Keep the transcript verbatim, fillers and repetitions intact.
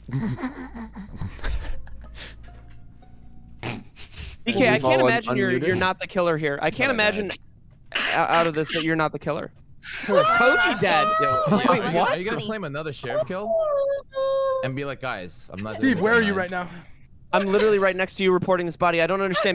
D K, I can't imagine you're you're not the killer here. I can't imagine out of this that you're not the killer. Is Koji dead? Yo, Wait, are, you, what? are you gonna claim another sheriff kill? And be like, guys, I'm not. Steve, where are you right now? I'm literally right next to you reporting this body. I don't understand.